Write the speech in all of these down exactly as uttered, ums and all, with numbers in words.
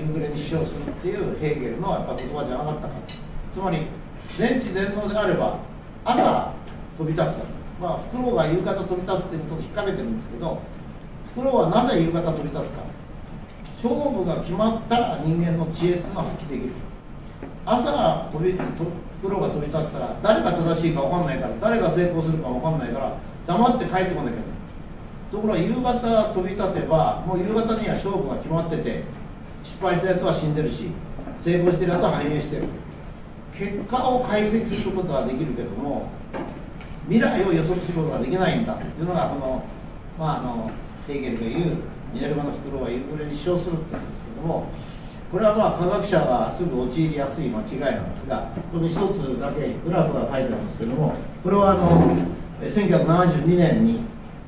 夕暮れに使用するっていうヘーゲルのやっぱ言葉じゃなかったか。つまり全知全能であれば朝飛び立つ。まあフクロウが夕方飛び立つっていうことを引っ掛けてるんですけど、フクロウはなぜ夕方飛び立つか。勝負が決まったら人間の知恵っていうのは発揮できる。朝飛びフクロウが飛び立ったら誰が正しいか分かんないから、誰が成功するか分かんないから黙って帰ってこなきゃいけない。ところが夕方飛び立てばもう夕方には勝負が決まってて、失敗したやつは死んでるし成功してるやつは繁栄してる。結果を解析することはできるけども未来を予測することができないんだっていうのがこの、まあ、あのヘーゲルが言うミネルヴァのフクロウは夕暮れに使用するってやつですけども、これはまあ科学者がすぐ陥りやすい間違いなんですが、この一つだけグラフが書いてあるんですけども、これはあのせんきゅうひゃくななじゅうにねんに、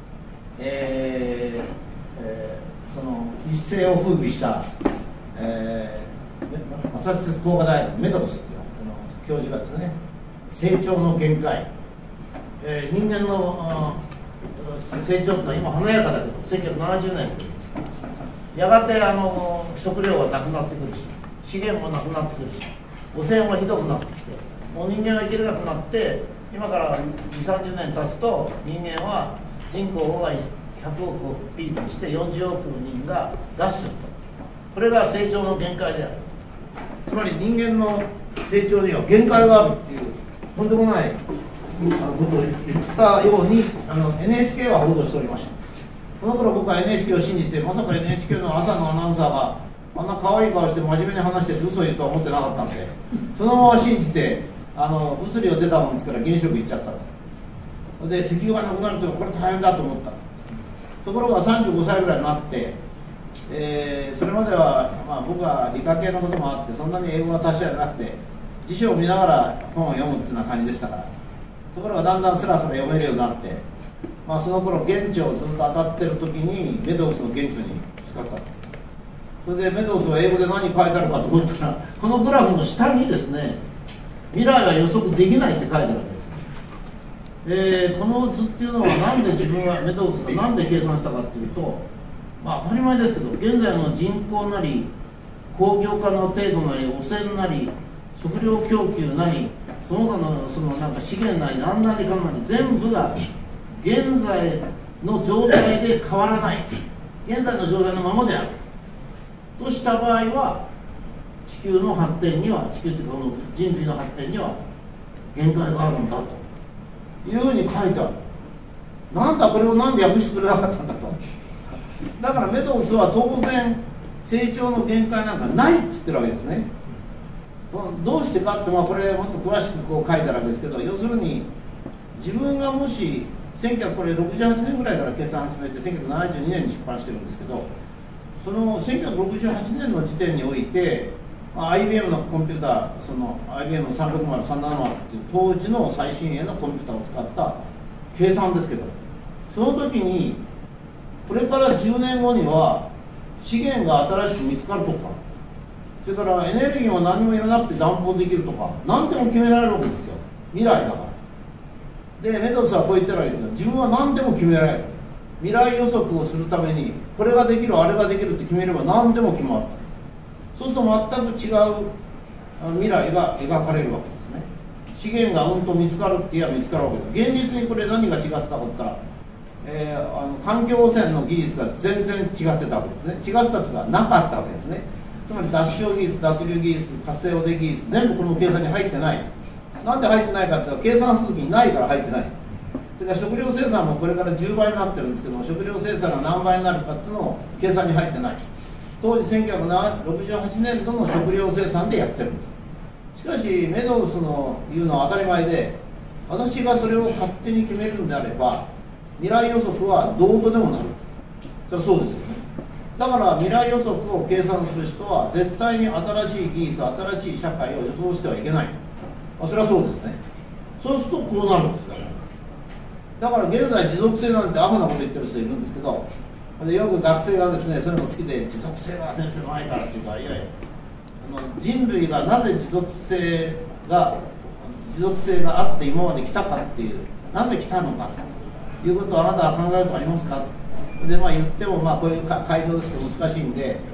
えーえー、その一世を風靡した、えー、マサチューセッツ工科大学メドロスっていうあの教授がですね、成長の限界、えー、人間の成長というのは今華やかだけどせんきゅうひゃくななじゅうねんですやがてあの食料はなくなってくるし資源もなくなってくるし汚染はひどくなってきて、もう人間は生きれなくなって、今からにじゅうさんじゅうねん経つと人間は人口がひゃくおくをピークにしてよんじゅうおく人がダッシュと、これが成長の限界である。つまり人間の成長には限界があるっていうとんでもないあのことを言ったようにあの エヌエイチケー は報道しておりました。その頃僕は エヌエイチケー を信じて、まさか エヌエイチケー の朝のアナウンサーがあんな可愛い顔して真面目に話してて嘘を言うとは思ってなかったんで、そのまま信じてあの物理を出たもんですから原子力いっちゃったと。で石油がなくなるとこれ大変だと思った。ところがさんじゅうごさいぐらいになって、えー、それまでは、まあ、僕は理科系のこともあってそんなに英語が達者じゃなくて辞書を見ながら本を読むっていうような感じでしたから、ところがだんだんスラスラ読めるようになって、まあ、その頃現地をずっと当たってる時にメドウスの現地に使ったと。それでメドウスは英語で何書いてあるかと思ったら、このグラフの下にですね、未来は予測できないって書いてあるわけです。えー、この図っていうのはなんで自分はメドウスがなんで計算したかっていうと、まあ当たり前ですけど現在の人口なり工業化の程度なり汚染なり食料供給なりその他のそのなんか資源なり何なりかなり全部が現在の状態で変わらない、現在の状態のままであるとした場合は地球の発展には地球というかこの人類の発展には限界があるんだというふうに書いてある。なんだこれをなんで訳してくれなかったんだと。だからメドウスは当然成長の限界なんかないって言ってるわけですね。どうしてかって、まあ、これもっと詳しくこう書いてあるわけですけど、要するに自分がもしせんきゅうひゃくろくじゅうはちねんぐらいから計算始めてせんきゅうひゃくななじゅうにねんに出版してるんですけど、そのせんきゅうひゃくろくじゅうはちねんの時点において、まあ、アイビーエム のコンピューター、その アイビーエム のさんびゃくろくじゅう、さんびゃくななじゅうっていう当時の最新鋭のコンピューターを使った計算ですけど、その時にこれからじゅうねんごには資源が新しく見つかるとか、それからエネルギーは何もいらなくて暖房できるとか何でも決められるわけですよ、未来だから。でメドウスはこう言ってるわけですよ。自分は何でも決められる。未来予測をするためにこれができるあれができるって決めれば何でも決まる。そうすると全く違う未来が描かれるわけですね。資源がうんと見つかるって言えば見つかるわけだ。現実にこれ何が違ってたかって言ったら、えー、あの環境汚染の技術が全然違ってたわけですね。違ってたというかなかったわけですね。つまり脱脂技術、脱硫技術、活性汚泥技術、全部この計算に入ってない。なんで入ってないかっていうと、計算するときにないから入ってない。それから食料生産もこれからじゅうばいになってるんですけども、食料生産が何倍になるかっていうのを計算に入ってない。当時せんきゅうひゃくろくじゅうはちねんどの食料生産でやってるんです。しかしメドウスの言うのは当たり前で、私がそれを勝手に決めるんであれば未来予測はどうとでもなる。それはそうですよね。だから未来予測を計算する人は絶対に新しい技術、新しい社会を予想してはいけない。まあ、それはそうですね。そうするとこうなるんです。だから現在持続性なんてアホなこと言ってる人いるんですけど、でよく学生がですねそういうの好きで、持続性は先生ないからっていうか、いやいやあの人類がなぜ持続性が持続性があって今まで来たかっていう、なぜ来たのかということをあなたは考えることありますか。でまあ言ってもまあこういう会場ですと難しいんで、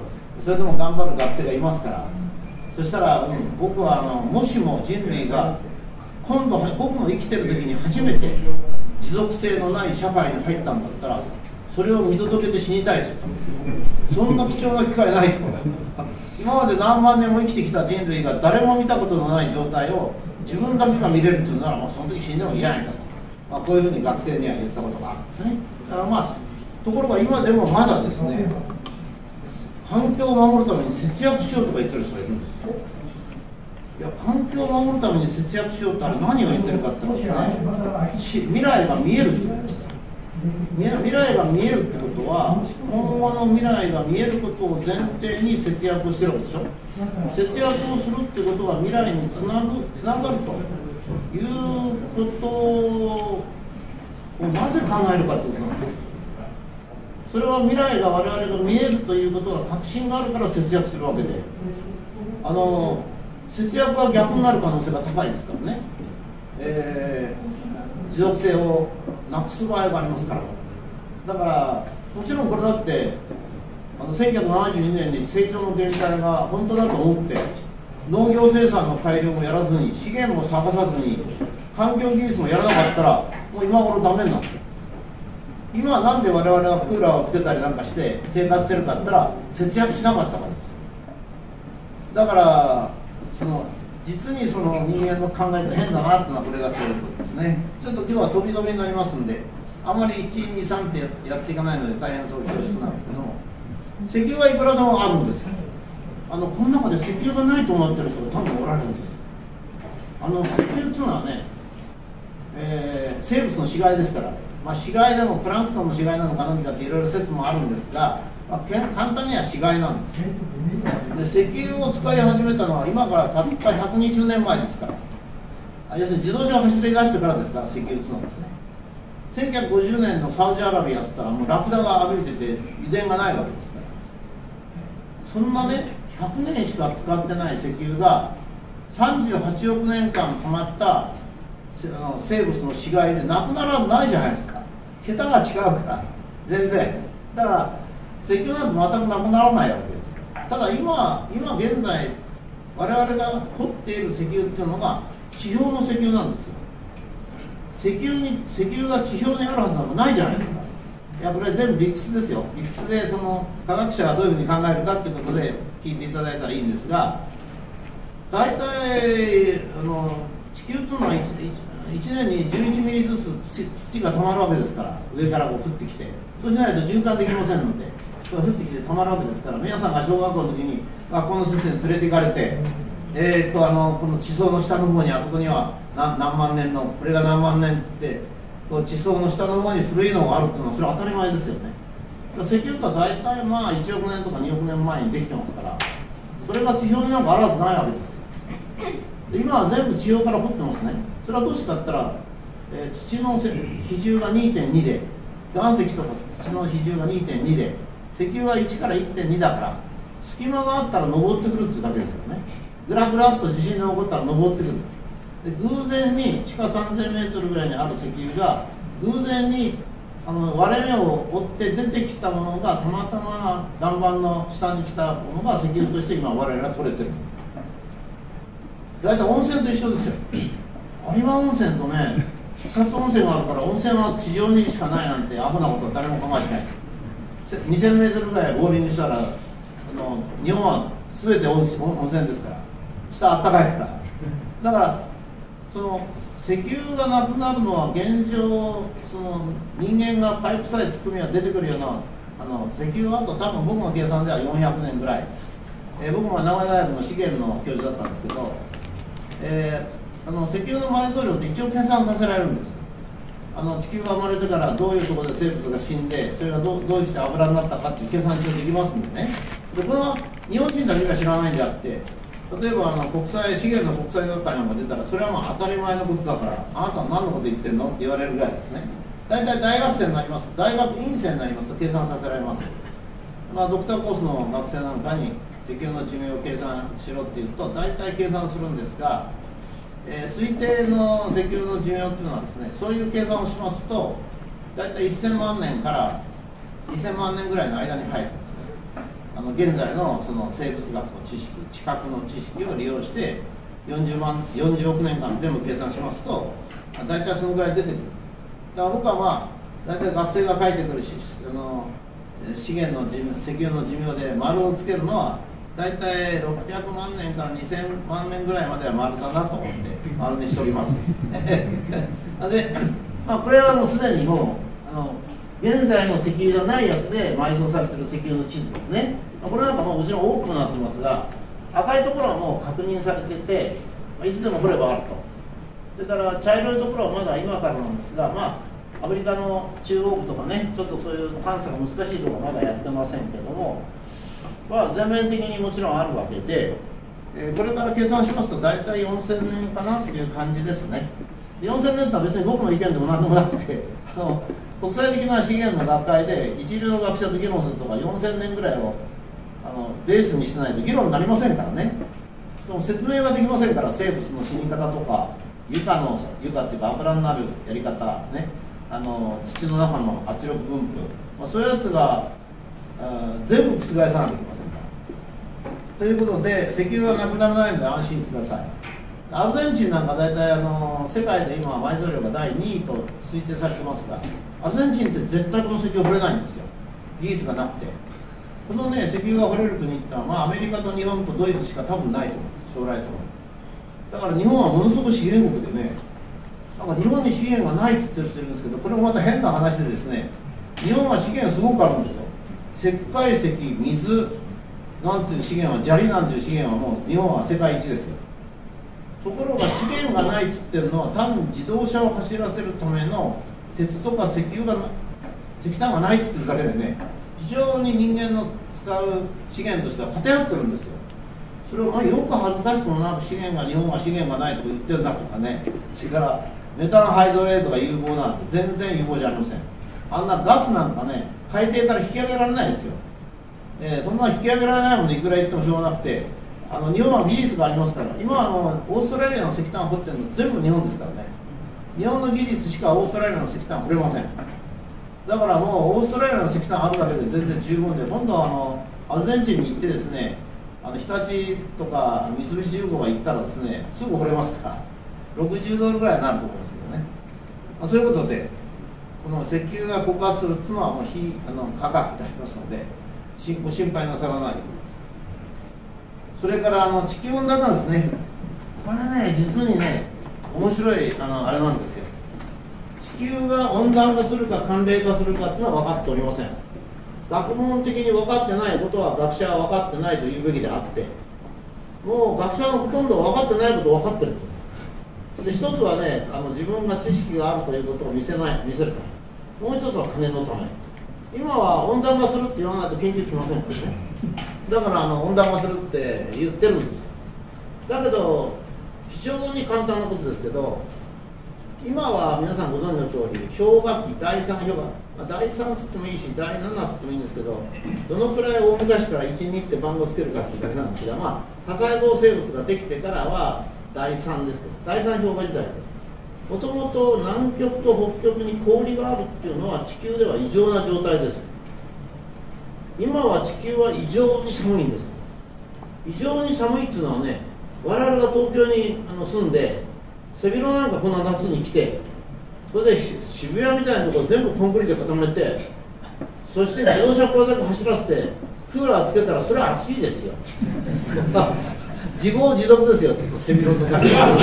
それでも頑張る学生がいますから、そしたら、うん、僕はあのもしも人類が今度僕の生きてる時に初めて持続性のない社会に入ったんだったら、それを見届けて死にたいですよ。そんな貴重な機会ないと思う。今まで何万年も生きてきた人類が誰も見たことのない状態を自分だけが見れるっていうなら、まあ、その時死んでもいいじゃないかと、まあ、こういうふうに学生には言ったことがあるんですね。だからまあところが今でもまだですね、環境を守るために節約しようとか言ってる人がいるんですよ。いや、環境を守るために節約しようってあれ何が言ってるかってですね、未来が見えるってことです。未来が見えるってことは、今後の未来が見えることを前提に節約をしてるわけでしょ。節約をするってことは未来につなぐ、つながるということをなぜ考えるかってことなんです。それは未来が我々が見えるということが確信があるから節約するわけで、あの節約は逆になる可能性が高いですからね、えー、持続性をなくす場合がありますから。だからもちろんこれだってあのせんきゅうひゃくななじゅうにねんに成長の限界が本当だと思って農業生産の改良もやらずに資源も探さずに環境技術もやらなかったらもう今頃ダメになってるんです。今はなんで我々がクーラーをつけたりなんかして生活してるかって言ったら節約しなかったからです。だからその実にその人間の考えって変だなっていうのはこれがそういうことですね。ちょっと今日は飛び飛びになりますんであまりいち、に、さんってやっていかないので大変そう恐縮なんですけども、石油はいくらでもあるんですよ。あのこの中で石油がないと思ってる人が多分おられるんですよ。あの石油っていうのはね、えー、生物の死骸ですから、ね、まあ、死骸でもプランクトンの死骸なのか何かっていろいろ説もあるんですが、まあ、簡単には死骸なんですで、石油を使い始めたのは今からたったひゃくにじゅうねんまえですから、要するに自動車を走り出してからですから、石油っていうのはですね、せんきゅうひゃくごじゅうねんのサウジアラビアって言ったらもうラクダが歩いてて油田がないわけですから、そんなねひゃくねんしか使ってない石油がさんじゅうはちおくねんかん溜まった生物の死骸でなくならずないじゃないですか。桁が違うから全然。だから石油なんて全くなくならないわけです。ただ今今現在我々が掘っている石油っていうのが地表の石油なんですよ。石油に石油が地表にあるはずなんかないじゃないですか。いやこれ全部理屈ですよ。理屈でその科学者がどういうふうに考えるかっていうことで聞いていただいたらいいんですが、大体あの地球というのはいちねんにじゅういちミリずつ土がたまるわけですから、上からこう降ってきて、そうしないと循環できませんので、これ降ってきてたまるわけですから、皆さんが小学校の時に学校の先生に連れて行かれて、えー、っとあのこの地層の下の方にあそこには 何, 何万年のこれが何万年って言ってこう地層の下の方に古いのがあるっていうのはそれは当たり前ですよね。石油とは大体まあいちおくねんとかにおくねんまえにできてますから、それが地表になんかあるはずないわけですよ。で今は全部地表から掘ってますね。それはどうしてかって言ったら、えー、土の比重が にてんに で岩石とか土の比重が にてんに で石油はいちから いってんに だから隙間があったら登ってくるっていうだけですよね。ぐらぐらっと地震が起こったら登ってくる。で偶然に地下さんぜんメートルぐらいにある石油が偶然にあの割れ目を追って出てきたものがたまたま岩盤の下に来たものが石油として今我々が取れてる。大体温泉と一緒ですよ。有馬温泉とね草津温泉があるから温泉は地上にしかないなんてアホなことは誰も考えてない。にせんメートルぐらいボーリングしたらあの日本は全て温泉、温泉ですから、下あったかいから。だからその石油がなくなるのは現状その人間がパイプさえ突っ込みが出てくるようなあの石油はあと多分僕の計算ではよんひゃくねんぐらい、えー、僕も名古屋大学の資源の教授だったんですけど、えー、あの石油の埋蔵量って一応計算させられるんです。あの地球が生まれてからどういうところで生物が死んでそれが ど, どうして油になったかっていう計算一応できますんでね。でこれは日本人だけが知らないんであって、例えばあの国際資源の国際学会なんか出たらそれはまあ当たり前のことだからあなたは何のこと言ってるのって言われるぐらいですね。大体大学生になります大学院生になりますと計算させられます。まあ、ドクターコースの学生なんかに石油の寿命を計算しろっていうと大体計算するんですが、えー、推定の石油の寿命っていうのはですね、そういう計算をしますと大体せんまんねんからにせんまんねんぐらいの間に入るんですね。あの現在のその生物学の知識、地殻の知識を利用してよんじゅうまんよんじゅうおくねんかん全部計算しますと大体そのぐらい出てくる。だから僕はまあ大体学生が書いてくるしあの資源の寿命、石油の寿命で丸をつけるのは大体ろっぴゃくまんねんからにせんまんねんぐらいまでは丸だなと思って丸にしておりますで、まあ、これはもうすでにもうあの現在の石油がないやつで埋蔵されている石油の地図ですね。これなんかももちろん多くなってますが、赤いところはもう確認されてていつでも掘ればあると。それから茶色いところはまだ今からなんですが、まあアメリカの中央部とかね、ちょっとそういう探査が難しいところはまだやってませんけども、まあ、全面的にもちろんあるわけで、えー、これから計算しますと大体よんせんねんかなっていう感じですね。よんせんねんとは別に僕の意見でも何でもなくてあの国際的な資源の学会で一流の学者と議論するとかよんせんねんぐらいをあのベースにしてないと議論になりませんからね。その説明ができませんから、生物の死に方とか床の床っていうか油になるやり方ね、あの土の中の圧力分布、まあ、そういうやつが全部覆さなきゃいけませんから。ということで石油はなくならないので安心してください。アルゼンチンなんか大体あの世界で今埋蔵量がだいにいと推定されてますが、アルゼンチンって絶対この石油掘れないんですよ、技術がなくて。このね石油が掘れる国ってのは、まあ、アメリカと日本とドイツしか多分ないと思う、将来と思う。だから日本はものすごく資源国でね、なんか日本に資源がないって言ってる人いるんですけど、これもまた変な話でですね、日本は資源すごくあるんですよ。石灰石、水なんていう資源は、砂利なんていう資源はもう日本は世界一ですよ。ところが資源がないって言ってるのは単に自動車を走らせるための鉄とか石油が石炭がないって言ってるだけでね、非常に人間の使う資源としては偏ってるんですよ。それをまあよく恥ずかしくもなく資源が日本は資源がないとか言ってるなとかね、それからメタンハイドレートが有望なんて全然有望じゃありません。あんなガスなんかね海底から引き上げられないですよ。えー、そんな引き上げられないものいくら言ってもしょうがなくて、あの日本は技術がありますから、今あのオーストラリアの石炭を掘ってるの全部日本ですからね。日本の技術しかオーストラリアの石炭掘れません。だからもうオーストラリアの石炭あるだけで全然十分で、今度はあのアルゼンチンに行ってですね、あの日立とか三菱重工が行ったらですね、すぐ掘れますからろくじゅうドルぐらいになると思いますけどね。まあ、そういうことでこの石油が枯渇するっていうのはもう非あの価格でありますので、ご心配なさらない。それからあの地球温暖化ですね、これね実にね面白いあのあれなんですよ。地球が温暖化するか寒冷化するかっていうのは分かっておりません。学問的に分かってないことは学者は分かってないと言うべきであって、もう学者のほとんど分かってないことを分かってるってことです。で一つはね、あの自分が知識があるということを見せない見せるため、もう一つは金のため。今は温暖化するって言わないと研究来ませんからね。だからあの温暖化するって言ってるんですよ。だけど非常に簡単なことですけど、今は皆さんご存知の通り氷河期、だいさん氷河、まあ、だいさんつってもいいしだいななつってもいいんですけど、どのくらい大昔からいち、にって番号つけるかっていうだけなんですが、まあ多細胞生物ができてからはだいさんですけど、だいさん氷河時代でもともと南極と北極に氷があるっていうのは地球では異常な状態です。今は地球は異常に寒いんです。異常に寒いっていうのはね、我々が東京にあの住んで背広なんかこんな夏に来て、それで渋谷みたいなところ全部コンクリで固めて、そして自動車これだけ走らせてクーラーつけたらそれは暑いですよ自業自得ですよ、ちょっと背広とか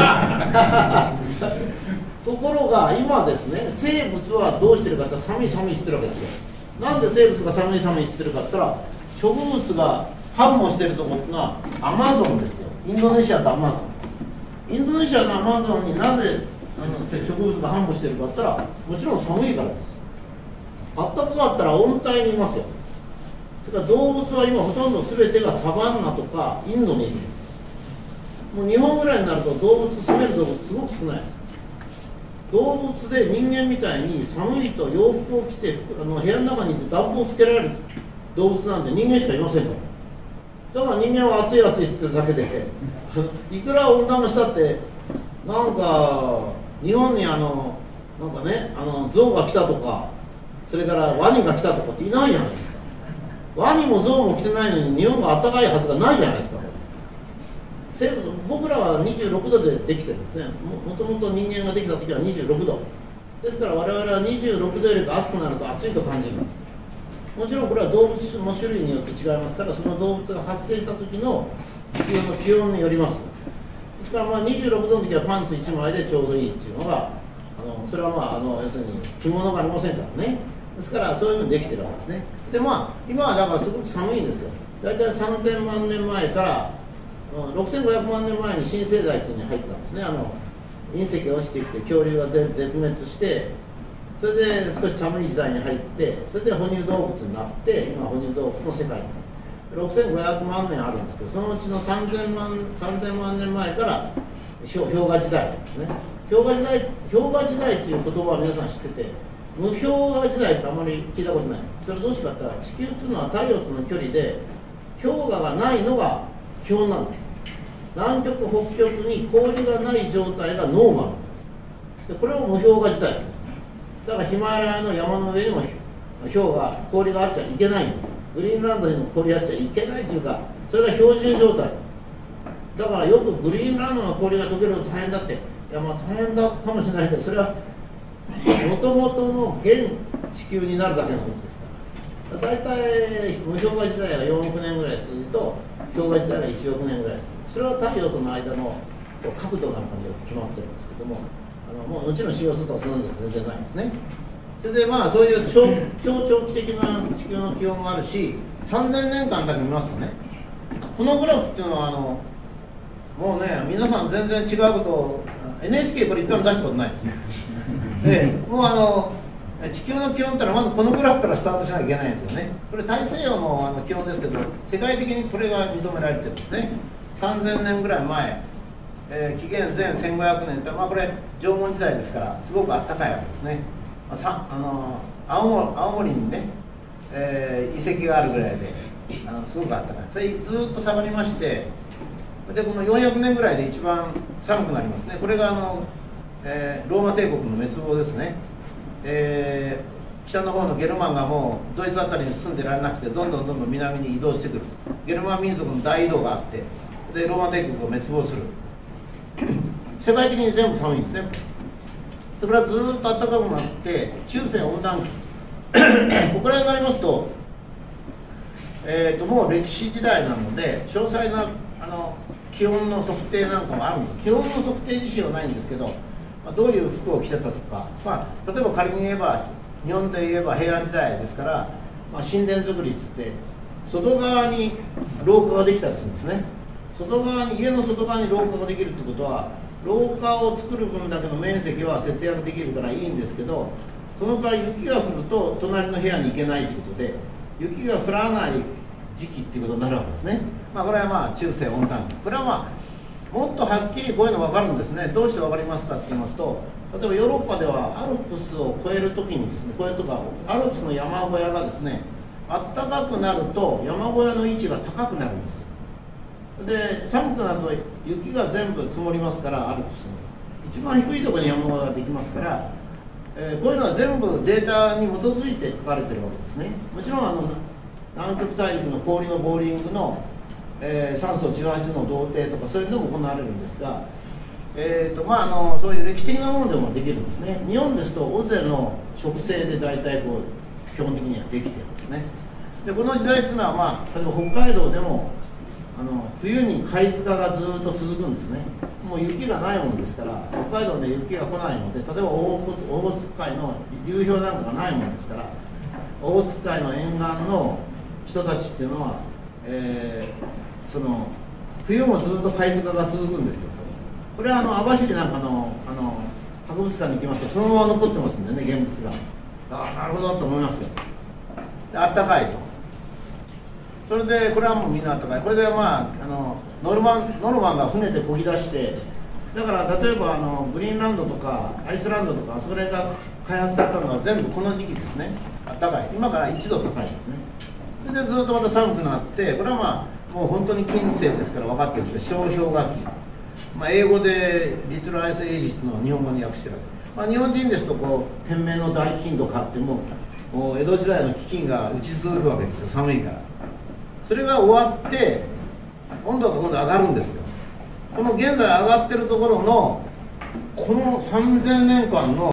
ところが今ですね、生物はどうしてるかって寒い寒いって言ってるわけですよ。なんで生物が寒い寒いって言ってるかって言ったら、植物が繁茂してるところっていうのはアマゾンですよ。インドネシアとアマゾン。インドネシアのアマゾンになぜあの植物が繁茂してるかって言ったら、もちろん寒いからです。あったかかったら温帯にいますよ。それから動物は今ほとんど全てがサバンナとかインドにいるんです。もう日本ぐらいになると動物、住める動物すごく少ないです。動物で人間みたいに寒いと洋服を着てあの部屋の中にいて暖房をつけられる動物なんて人間しかいませんから。だから人間は暑い暑いって言ってるだけでいくら温暖化したってなんか日本にあのなんかね、あの象が来たとか、それからワニが来たとかっていないじゃないですか。 ワニもゾウも来てないのに日本が暖かいはずがないじゃないですか。生物、僕らはにじゅうろくどでできてるんですね。 も, もともと人間ができた時はにじゅうろくどですから、我々はにじゅうろくどよりか暑くなると暑いと感じるんです。もちろんこれは動物の種類によって違いますから、その動物が発生した時の地球の気温によります。ですからまあにじゅうろくどの時はパンツいちまいでちょうどいいっていうのが、あのそれはまあ、あの要するに着物がありませんからね。ですからそういうふうにできてるわけですね。でまあ今はだからすごく寒いんですよ。大体さんぜんまんねんまえからろくせんごひゃくまんねんまえに新生代っていうのに入ったんですね。あの隕石が落ちてきて恐竜が絶滅して、それで少し寒い時代に入って、それで哺乳動物になって、今哺乳動物の世界です。ろくせんごひゃくまんねんあるんですけど、そのうちのさんぜんまんねんまえから氷河時代ですね。氷河時代氷河時代という言葉は皆さん知ってて、無氷河時代ってあまり聞いたことないです。それはどうしてかって言ったら、地球っていうのは太陽との距離で氷河がないのが基本なんです。南極北極に氷がない状態がノーマルなんです。でこれを無氷河時代です。だからヒマラヤの山の上にも氷が氷があっちゃいけないんです。グリーンランドにも氷あっちゃいけないっていうか、それが標準状態だから、よくグリーンランドの氷が溶けると大変だって、いやまあ大変だかもしれないけど、それはもともとの現地球になるだけのことですから。だいたい無氷河時代がよんおくねんぐらいすると、氷河時代がいちおくねんぐらいする。それは太陽との間の角度なんかによって決まってるんですけども、あのもうもちろん シーオーツー とかそんなの全然ないですね。それでまあそういう超超長期的な地球の気温もあるし、さんぜんねんかんだけ見ますとね、このグラフっていうのはあのもうね、皆さん全然違うことを エヌエイチケー これ一回も出したことないですね。でもうあの地球の気温ってのはまずこのグラフからスタートしなきゃいけないんですよね。これ大西洋のあの気温ですけど、世界的にこれが認められてるんですね。さんぜんねんぐらい前、えー、紀元前せんごひゃくねんって、まあ、これ縄文時代ですからすごく暖かいわけですね。まあ、さあの青森、青森にね、えー、遺跡があるぐらいであのすごく暖かい。それずっと下がりまして、でこのよんひゃくねんぐらいで一番寒くなりますね。これがあの、えー、ローマ帝国の滅亡ですね。えー、北の方のゲルマンがもうドイツあたりに住んでられなくて、どんどんどんどん南に移動してくる。ゲルマン民族の大移動があって、でローマ帝国を滅亡する。世界的に全部寒いんですね。それからずっと暖かくなって中世温暖期ここら辺になりますと、えー、ともう歴史時代なので詳細なあの気温の測定なんかもあるんです。気温の測定自身はないんですけど、まあ、どういう服を着てたとか、まあ、例えば仮に言えば日本で言えば平安時代ですから、まあ、神殿造りっつって外側に廊下ができたりするんですね。外側に家の外側に廊下ができるってことは、廊下を作る分だけの面積は節約できるからいいんですけど、その代わり雪が降ると隣の部屋に行けないということで、雪が降らない時期っていうことになるわけですね。まあ、これはまあ中世温暖期。これはまあもっとはっきりこういうの分かるんですね。どうして分かりますかって言いますと、例えばヨーロッパではアルプスを越えるときにですね、これとかアルプスの山小屋がですね、暖かくなると山小屋の位置が高くなるんですよ。で寒くなると雪が全部積もりますから、アルプスに一番低いところに山小屋ができますから、えー、こういうのは全部データに基づいて書かれてるわけですね。もちろんあの南極大陸の氷のボーリングの、えー、酸素じゅうはちの同定とかそういうのも行われるんですが、えーとまあ、あのそういう歴史的なものでもできるんですね。日本ですと尾瀬の植生で大体こう基本的にはできてるんですね。でこの時代というのは、まあ、例えば北海道でもあの冬に貝塚がずっと続くんですね。もう雪がないものですから、北海道で雪が来ないので、例えばオホーツク海の流氷なんかがないものですから、オホーツク海の沿岸の人たちっていうのは、えー、その冬もずっと貝塚が続くんですよ。これはあの網走なんかのあの博物館に行きますとそのまま残ってますんでね、現物が。ああなるほどと思いますよ。であったかいと。それでこれはもうみんなあったかい。これでまああのノルマンノルマンが船で漕ぎ出して、だから例えばあのグリーンランドとかアイスランドとかそれが開発されたのは全部この時期ですね。あったかい。今からいちど高いですね。それでずっとまた寒くなって、これはまあもう本当に近世ですから分かってるんですけど、小氷河期、まあ、英語でリトルアイスエイジっていうのを日本語に訳してるんです。まあ、日本人ですとこう天明の大飢饉とかってもう江戸時代の飢饉が打ち続くわけですよ、寒いから。それが終わって温度が今度上がるんですよ。この現在上がってるところのこのさんぜんねんかんの